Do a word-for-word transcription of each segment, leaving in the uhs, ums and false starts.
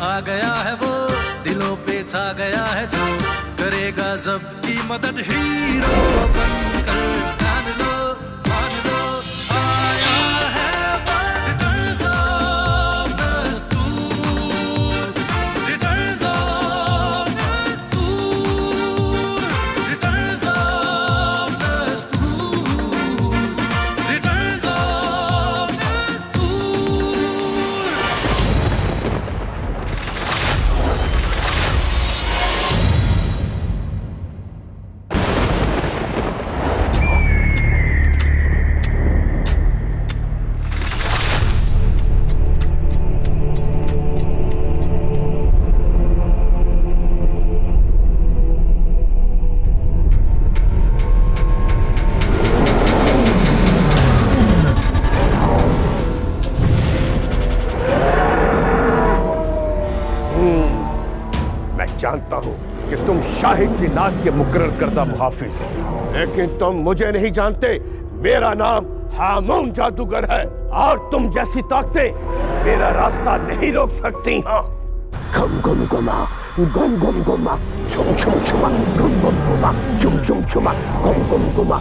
आ गया है वो, दिलों पे छा गया है जो, करेगा सबकी मदद हीरो बनकर। जान लो मान लो आया है रिटर्न्स ऑफ दस्तूर, रिटर्न्स ऑफ दस्तूर, रिटर्न्स ऑफ दस्तूर, रिटर्न्स ऑफ दस्तूर। जानता हूं कि तुम शाही की नात के मुकर्रर करदा मुहाफिज हो, लेकिन तुम मुझे नहीं जानते। मेरा नाम हामून जादूगर है और तुम जैसी ताकतें मेरा रास्ता नहीं रोक सकती। हाँ, घुम घुम घुमा, घुम घुम घुमा, छुम छुम छुमा, घुम घुम घुमा, छुम छुम छुमा, घुम घुम घुमा।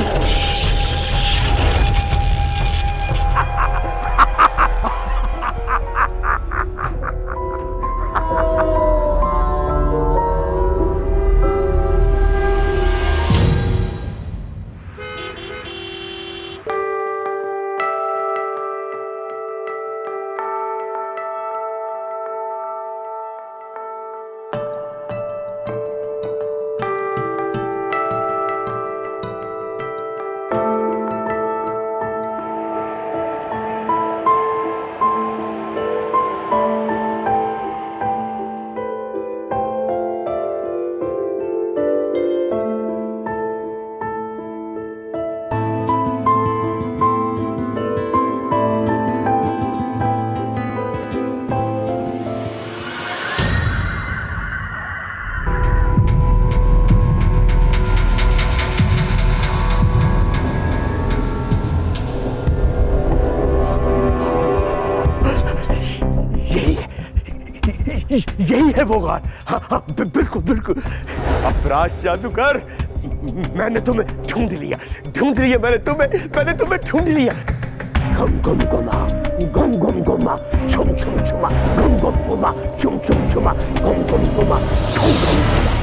यही है वो गार। हाँ हाँ बिल्कुल बिल्कुल। अपराज जादूगर, मैंने तुम्हें ढूंढ लिया, ढूंढ लिया मैंने तुम्हें, मैंने तुम्हें ढूंढ लिया। घुम घुम घुमा, घुम घुम घुमा, छुम छुम छुमा, घुम घुम घुमा, छुम छुम छुमा, घुम घुम घुमा, घुम घुम घुमा।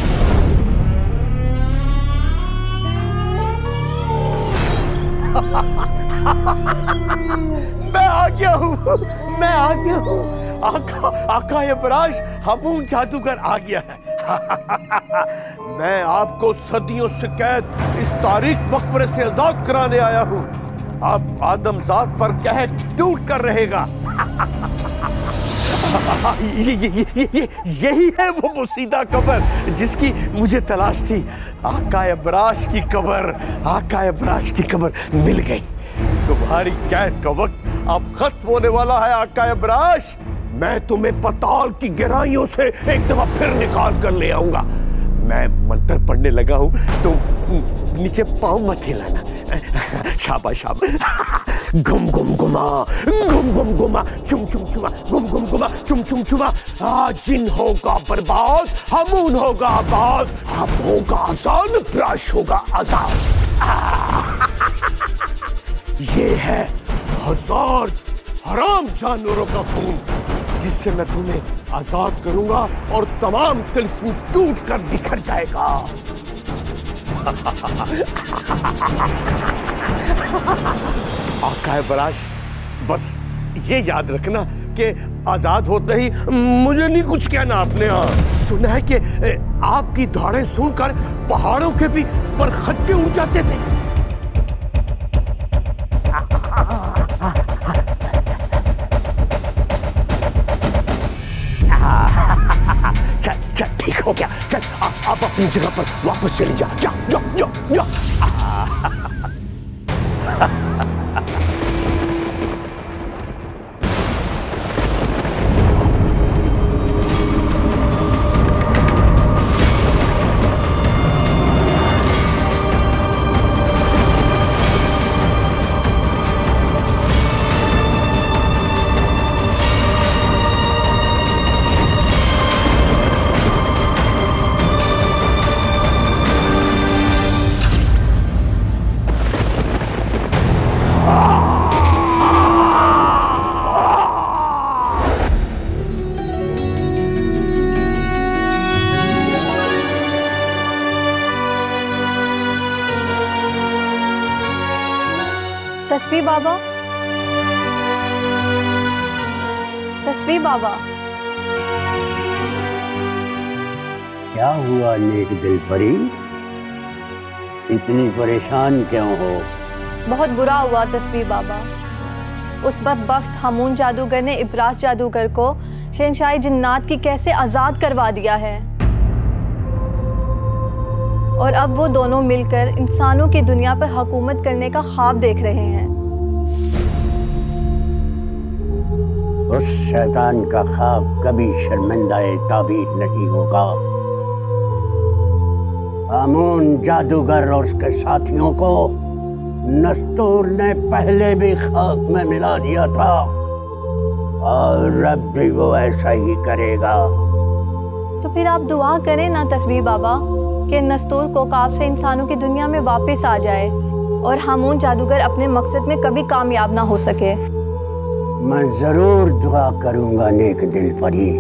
मैं आ गया हूँ, मैं आ गया हूँ। आका आका यमराज हामून जादूगर आ गया है। मैं आपको सदियों से कैद इस तारीख मकबरे से आजाद कराने आया हूँ। अब आदमजात पर कहर टूट कर रहेगा। ये, ये, ये, ये, यही है वो मुसीदा कब्र जिसकी मुझे तलाश थी। आका यमराज की कब्र, आका यमराज की कब्र मिल गई। तुम्हारी कैद का वक्त अब खत्म होने वाला है आका यमराज। मैं तुम्हें पाताल की गहराइयों से एक दफा फिर निकाल कर ले आऊंगा। मैं मंत्र पढ़ने लगा हूं, तुम नीचे पांव मत हिलाना। शाबाश शाबाश। घुम घुम घुमा, घुम घुम घुमा, चुम चुम चुमा, घुम घुम घुमा, चुम चुम चुमा। आज जिन होगा बर्बाद, हामून होगा आबाद। अब होगा आजाद, प्राश होगा आजाद। ये है हजार हराम जानवरों का खून जिससे मैं तुम्हें आजाद करूंगा और तमाम तिलिस्म टूट कर बिखर जाएगा। आका यमराज, बस ये याद रखना कि आजाद होते ही मुझे नहीं कुछ कहना। आपने सुना है कि आपकी दौड़ें सुनकर पहाड़ों के भी पर खच्चे उड़ जाते थे। चल चल ठीक हो गया, चल आप अपनी जगह पर वापस चले जा। जा जा जा जा। तस्बीह बाबा, तस्बीह बाबा। क्या हुआ नेक दिल परी, इतनी परेशान क्यों हो? बहुत बुरा हुआ तस्बीह बाबा। उस बदबख्त हमून जादूगर ने इब्राज जादूगर को शहंशाही जिन्नात की कैसे आज़ाद करवा दिया है, और अब वो दोनों मिलकर इंसानों की दुनिया पर हुकूमत करने का ख्वाब देख रहे हैं। उस शैतान का ख्वाब कभी शर्मिंदा-ए ताबीर नहीं होगा। हमून जादूगर और उसके साथियों को नस्तूर ने पहले भी खाक में मिला दिया था, और अब भी वो ऐसा ही करेगा। तो फिर आप दुआ करें ना तस्बीह बाबा कि नस्तूर कोकाब से इंसानों की दुनिया में वापस आ जाए और हमून जादूगर अपने मकसद में कभी कामयाब ना हो सके। मैं जरूर दुआ करूंगा नेक दिल परी।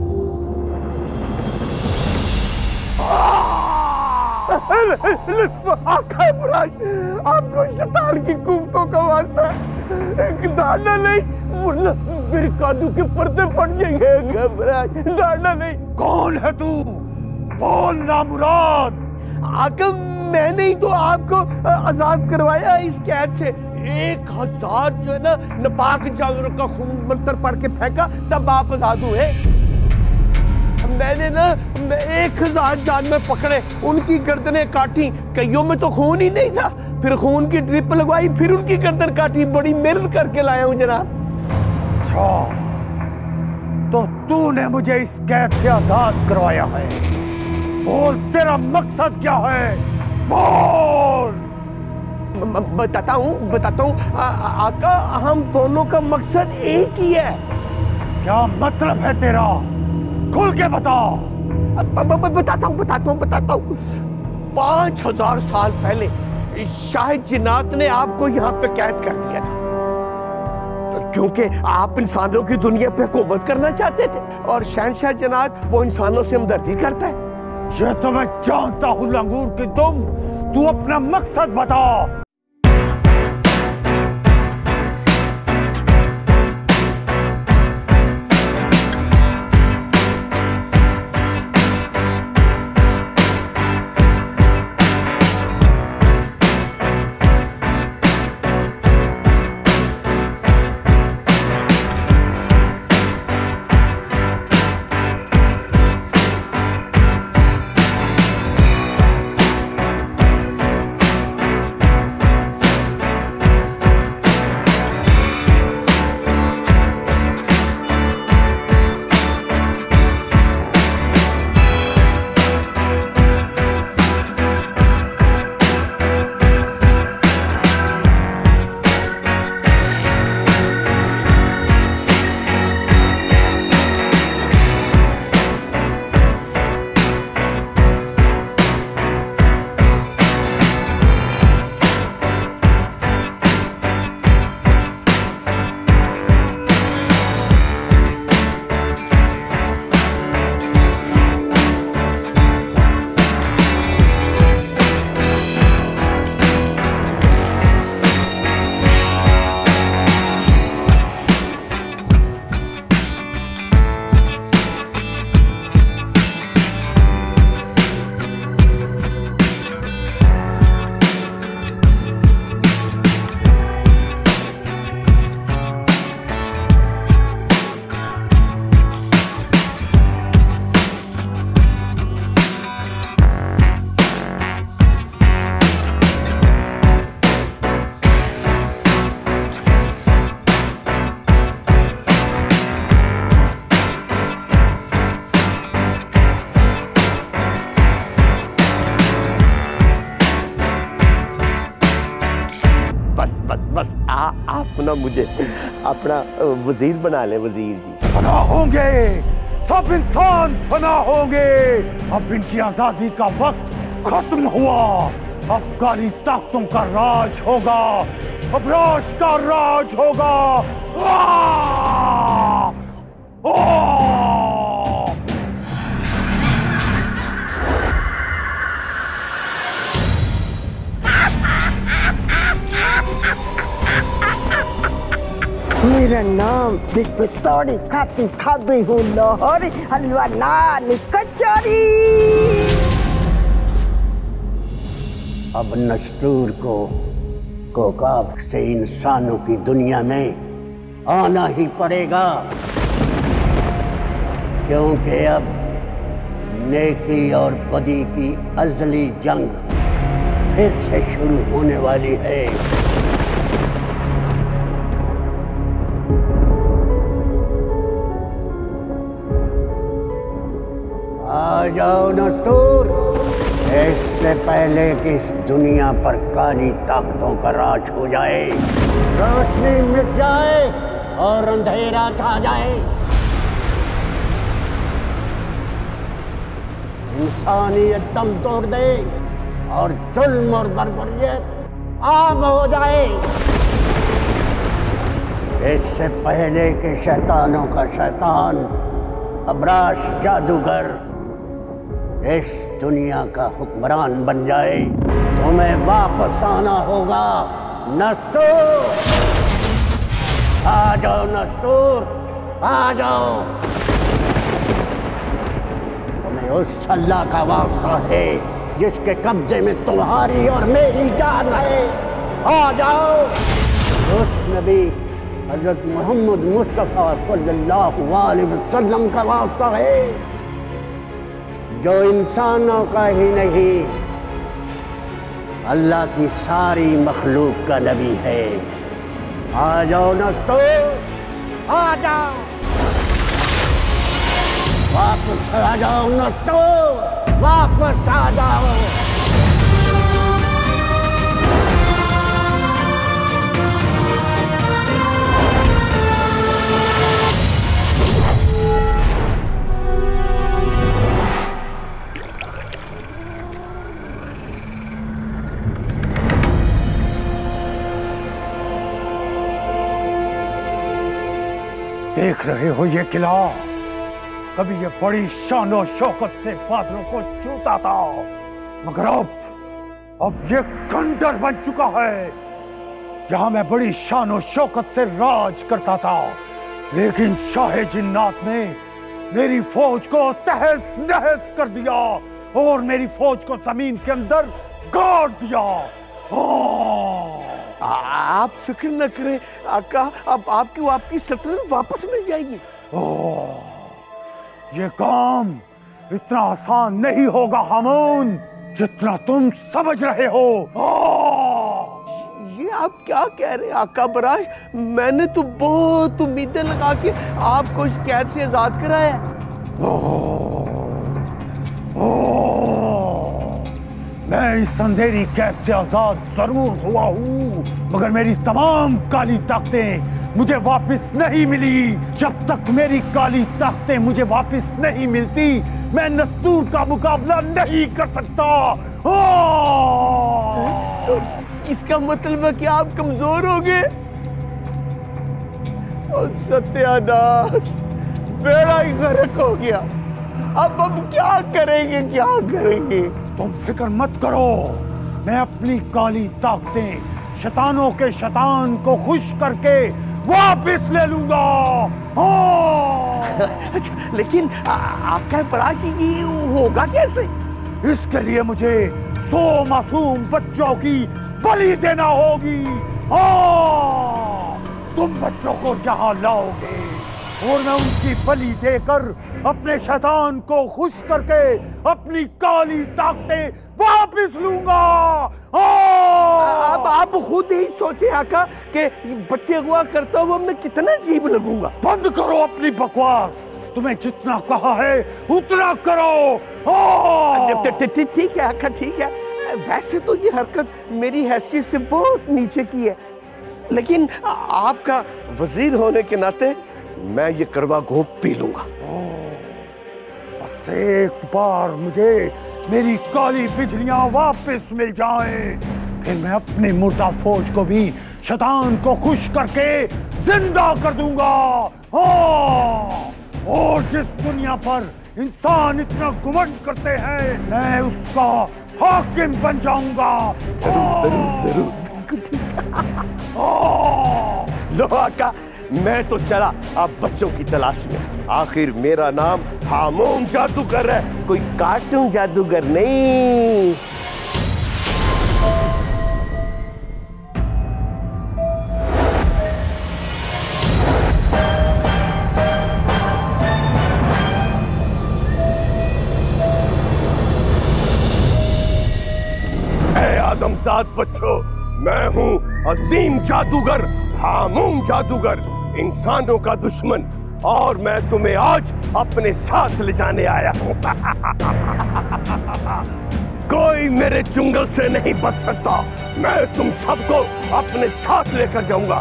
आका इब्राज, आपको शैतान की कुफ्तों का वास्ता एक दाना नहीं, वरना मेरे कादू के पर्दे पड़ जाएंगे। इब्राज, दाना नहीं। कौन है तू? बोल ना मुराद। आका, मैंने ही तो आपको आजाद करवाया इस कैद से। एक हजार जो है ना नापाक जानवरों का खून मंत्र पढ़ के फेंका, तब आप आजाद हुए। मैंने ना मैं एक हजार जानवर पकड़े, उनकी गर्दनें काटी, कईयों में तो खून ही नहीं था, फिर खून की ड्रिप लगवाई, फिर उनकी गर्दन काटी। बड़ी मेहनत करके लाया हूं जनाब। अच्छा, तो तूने मुझे इस कैद से आजाद करवाया है। बोल, तेरा मकसद क्या है? बोल। बताता हूँ बताता हूँ आका, हम दोनों का मकसद एक ही है। क्या मतलब है तेरा? खुल के बता। बताता हूँ बताता हूँ बताता हूँ पांच हजार साल पहले शाह जिन्नात ने आपको यहाँ पे कैद कर दिया था, क्योंकि आप इंसानों की दुनिया पे हुकूमत करना चाहते थे, और शहंशाह जिन्नात वो इंसानों से हमदर्दी करता है। ये तो मैं जानता हूँ लंगूर की तुम, तू अपना मकसद बता। आप ना मुझे अपना वजीर बना ले। वजीर जी फना होंगे, सब इंसान फना होंगे। अब इनकी आजादी का वक्त खत्म हुआ, अब काली ताकतों का राज होगा, अब राज का राज होगा। आ! आ! Ha ha ha ha ha! मेरा नाम दिख पे तोड़ी खाती खाबी हूँ लाहौरी हलवा नान कचौरी। अब नस्तूर को कोकाब से इंसानों की दुनिया में आना ही पड़ेगा, क्योंकि अब नेकी और बदी की अजली जंग फिर से शुरू होने वाली है। आ जाओ नस्तूर, इससे पहले कि इस दुनिया पर काली ताकतों का राज हो जाए, रोशनी मिट जाए और अंधेरा छा जाए, इंसानियत दम तोड़ दे और जुल्म और बर्बरियत आम हो जाए। इससे पहले कि शैतानों का शैतान अबराश जादूगर इस दुनिया का हुक्मरान बन जाए, तुम्हें वापस आना होगा नस्तूर। आ जाओ नस्तूर, आ जाओ। तुम्हें उस अल्लाह का वास्ता है जिसके कब्जे में तुम्हारी और मेरी जान है। आ जाओ। उस नबी हजरत मोहम्मद मुस्तफ़ा सल्लल्लाहु अलैहि वसल्लम का वास्ता है जो इंसानों का ही नहीं अल्लाह की सारी मखलूक का नबी है। आ जाओ नस्तूर, आ जाओ, वापस आ जाओ नस्तूर, वापस आ जाओ। देख रहे हो ये किला, कभी ये बड़ी शान और शौकत से बादलों को छूता था, मगर अब अब ये खंडर बन चुका है। जहां मैं बड़ी शान और शौकत से राज करता था, लेकिन शाह जिन्नात ने मेरी फौज को तहस नहस कर दिया और मेरी फौज को जमीन के अंदर गाड़ दिया। आप फिक्र न करें आका, अब आपकी आपकी सल्तनत वापस मिल जाएगी। ओह, ये काम इतना आसान नहीं होगा हामून जितना तुम समझ रहे हो। ये आप क्या कह रहे हैं आका बराश? मैंने तो बहुत उम्मीदें लगा के आपको इस कैद से आजाद कराया। ओह, ओह, मैं इस अंधेरी कैद से आजाद जरूर हुआ हूँ, मगर मेरी तमाम काली ताकतें मुझे वापस नहीं मिली। जब तक मेरी काली ताकतें मुझे वापस नहीं मिलती, मैं नस्तूर का मुकाबला नहीं कर सकता। तो इसका मतलब है कि आप कमजोर हो गए। और सत्यानाश, बेड़ा ही गर्क हो गया। अब अब क्या करेंगे, क्या करेंगे? तुम फिक्र मत करो, मैं अपनी काली ताकतें शैतानों के शैतान को खुश करके वापस ले लूंगा। अच्छा, लेकिन आपका पराजी ये होगा कैसे? इसके लिए मुझे सौ मासूम बच्चों की बलि देना होगी। हाँ, तुम बच्चों को जहां लाओगे और मैं उनकी बलि देकर अपने शैतान को खुश करके अपनी काली ताकतें वापस लूंगा। अब आप खुद ही सोचे आका कि बच्चे हुआ करता हुआ मैं कितना अजीब लगूंगा। बंद करो अपनी बकवास, तुम्हें जितना कहा है उतना करो। ठीक है आका, ठीक है। वैसे तो ये हरकत मेरी हैसियत से बहुत नीचे की है, लेकिन आपका वजीर होने के नाते मैं ये कड़वा घूंट पी लूंगा। बस एक बार मुझे मेरी काली बिजलियां वापस मिल जाएं, फिर मैं अपनी मुर्दा फौज को भी शैतान को खुश करके जिंदा कर दूंगा। हाँ, और जिस दुनिया पर इंसान इतना घमंड करते हैं, मैं उसका हाकिम बन जाऊंगा। जरूर जरूर जरूर, बिल्कुल ठीक। लो आका, मैं तो चला अब बच्चों की तलाश में। आखिर मेरा नाम हामून जादूगर है, कोई कार्टून जादूगर नहीं। आदमजाद बच्चों, मैं हूँ अजीम जादूगर हामून जादूगर, इंसानों का दुश्मन, और मैं तुम्हें आज अपने साथ ले जाने आया हूँ। कोई मेरे चुंगल से नहीं बच सकता, मैं तुम सबको अपने साथ लेकर जाऊंगा।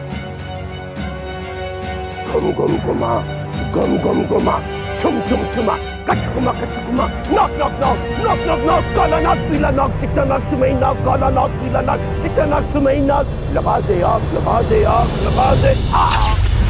गुम गुम गुमा, गुम गुम गुमा, छुम छुम छुमा, कचकुमा कचकुमा, knock knock knock, knock knock knock, काला नाक पीला नाक, चिट्टा नाक सुमई नाक, काला नाक पीला नाक, चिट्टा नाक सुमई नाक, लगा दे आग, लगा दे आग, लगा दे आग।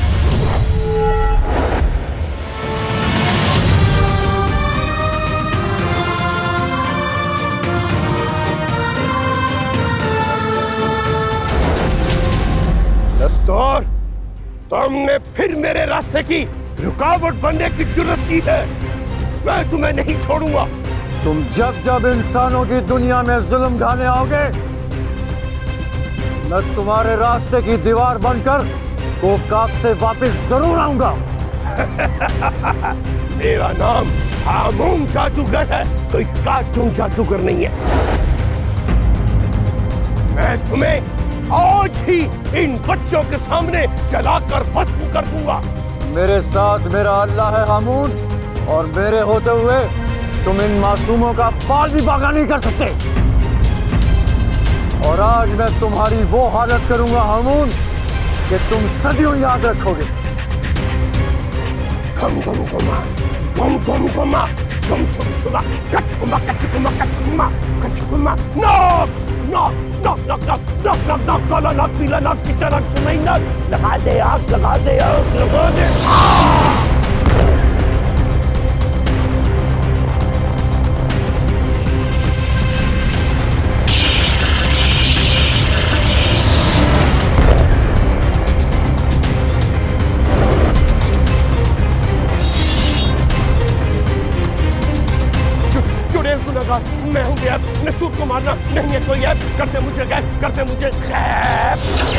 दस्तूर, तुमने फिर मेरे रास्ते की रुकावट बनने की जुर्रत की है, मैं तुम्हें नहीं छोड़ूंगा। तुम जब जब इंसानों की दुनिया में जुल्म ढाने आओगे, मैं तुम्हारे रास्ते की दीवार बनकर कोकाब से वापस जरूर आऊंगा। मेरा नाम हामून जादूगर है, कोई कार्टून जादूगर नहीं है। मैं तुम्हें आज ही इन बच्चों के सामने जलाकर भस्म कर दूंगा। मेरे साथ मेरा अल्लाह है हामून, और मेरे होते हुए तुम इन मासूमों का बाल भी बागा नहीं कर सकते। और आज मैं तुम्हारी वो हालत करूंगा हामून कि तुम सदियों याद रखोगे। गम गम गुमा, गम गम गुमा, गम छुम छुमा, कचकुमा कचकुमा कचकुमा कचकुमा, knock knock knock knock knock knock knock knock, काला नाक पीला नाक, चिट्टा नाक सुमई नाक, लगा दे आग, लगा दे आग, लगा दे आग। मैं हूँ गैब, नसूर को मारना नहीं है कोई ऐप, करते मुझे गैब, करते मुझे गैब।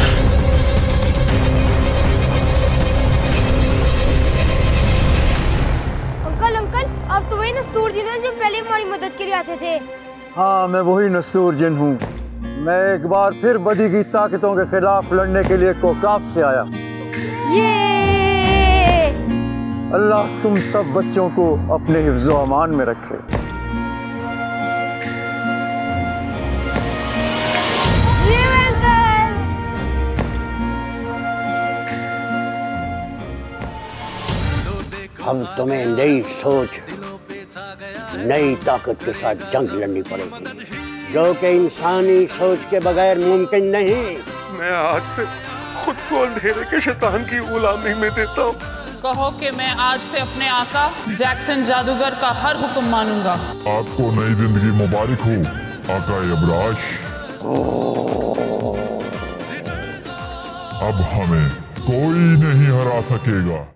अंकल अंकल, आप तो वही नस्तूर जिन हैं जो पहले हमारी मदद के लिए आते थे। हाँ, मैं वही नस्तूर जिन हूँ। मैं एक बार फिर बदी की ताकतों के खिलाफ लड़ने के लिए कोकाब से आया। ये अल्लाह तुम सब बच्चों को अपने हिफ्ज़ो अमान में रखे। हम तुम्हें नई सोच, नई ताकत के साथ जंग लड़नी पड़ेगी, जो कि इंसानी सोच के बगैर मुमकिन नहीं। मैं आज से खुद को अंधेरे के शैतान की गुलामी में देता हूँ। कहो कि मैं आज से अपने आका जैक्सन जादूगर का हर हुक्म मानूंगा। आपको नई जिंदगी मुबारक हो आका अबराश। अब हमें कोई नहीं हरा सकेगा।